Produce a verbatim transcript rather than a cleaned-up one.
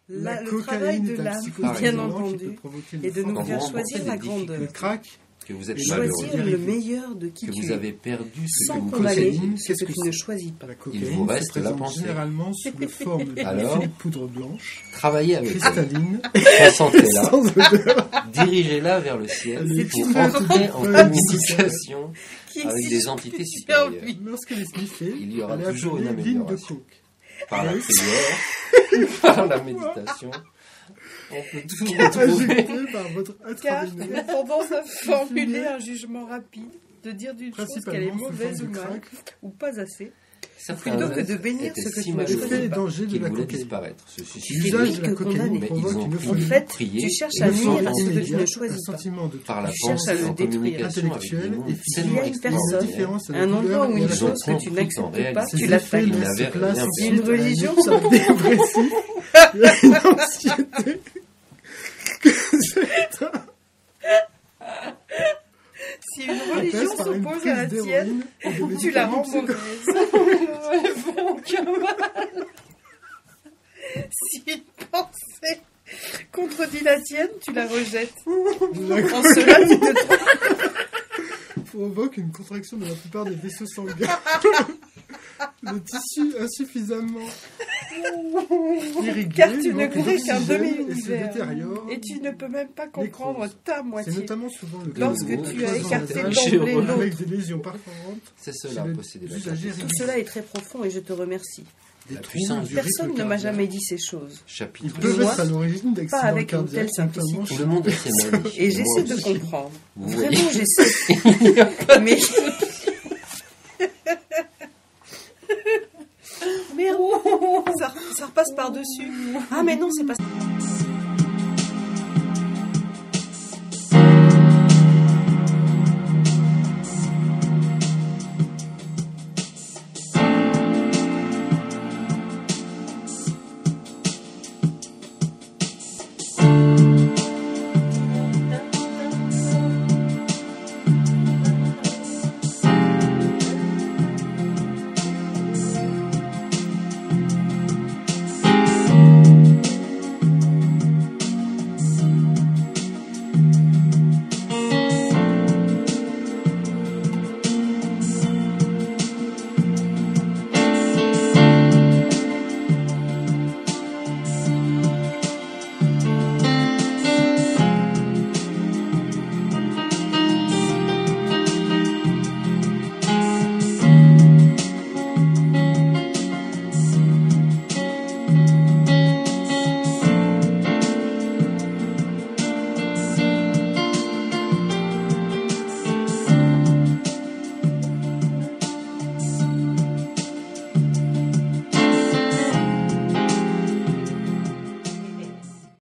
La, La le travail de cocaïne est un l'âme, psychostimulant bien qui peut entendu, provoquer une et de forme nous Quand faire vous choisir rencontrez la des grandeur. Le crack, que vous êtes Et malheureux, Choisir le meilleur de qui que tu vous es, avez perdu ce que sans vous condamner possédiez, ce qu'est-ce que que tu ne c'est choisis pas. la Il cocaïne vous se reste la présente pensée. généralement sous la forme de Alors fine poudre blanche, travaillez avec elle, cristalline, ressentez-la, sans odeur. dirigez-la vers le ciel Elle est pour faite entrer de en feuilles communication Qui avec exige des entités plusieurs supérieures. vies. Lorsqu'elle est sniffée, Il y aura elle est toujours une appelée ligne de amélioration. coke. Par la Oui. prière, par la méditation, on peut tout retrouver. Injectée par votre Car on a intraveineuse, tendance à formuler un jugement rapide, de dire d'une chose qu'elle est principalement sous mauvaise ou forme de mal, crack. ou pas assez. Certains Plutôt que de êtres bénir étaient ce que si tu ne malheureux L'effet choisis et pas. danger de qu'ils la voulaient cocaïne. disparaître, se suicider. L'usage pire de la que cocaïne condamné. Mais ils provoque ont une pris, En folie fait, prié, tu cherches et à ils sont nuire à ce que tu ne immédiate, choisis un pas. sentiment de par la Tu cherches à pensée le en détruire. communication avec des Intellectuelle mondes et S'il y tellement a une personne, Indifférence à la un douleur endroit ou et à une la Ils ont chose que tu compris qu'en n'acceptes pas, réalité, tu Ces l'attaques. effets Il laissent n'avait place rien Si une perdu. religion à sort la dépression et à une anxiété que c'est un Si une religion passe par une s'oppose à la prise tienne, d'héroïne et de tu la rends médicaments mauvaise. Ne font aucun mal. Si une pensée contredit la tienne, tu la rejettes. psychologiques. En cela, tu te trompes. Provoque une contraction de la plupart des vaisseaux sanguins. Le tissu insuffisamment irrigué, Car tu ne manque crées qu'un d'oxygène et se demi-univers. détériore. Et tu ne peux même pas comprendre nécrose. ta C'est moitié. notamment souvent le cas Lorsque de tu as cloisons écarté mentales d'emblée l'autre. avec des lésions perforantes C'est chez cela, les posséder la usagers capacité. Tout cela est très profond et je te remercie. des La troubles puissance du Personne rythme ne m'a cardiaque. jamais dit ces choses. Ils Chapitre peuvent Moi, être à l'origine d'accidents avec une telle cardiaques, simplicité. notamment Tout chez le monde les est sémantique. Et Moi j'essaie de aussi. comprendre. Vous Vraiment, voyez. j'essaie. Mais... Merde, ça, ça repasse par-dessus. Ah mais non, c'est pas ça.